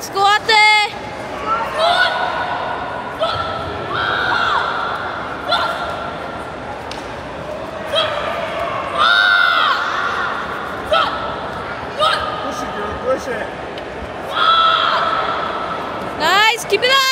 Squat there. Push it, girl. Push it. Nice. Keep it up.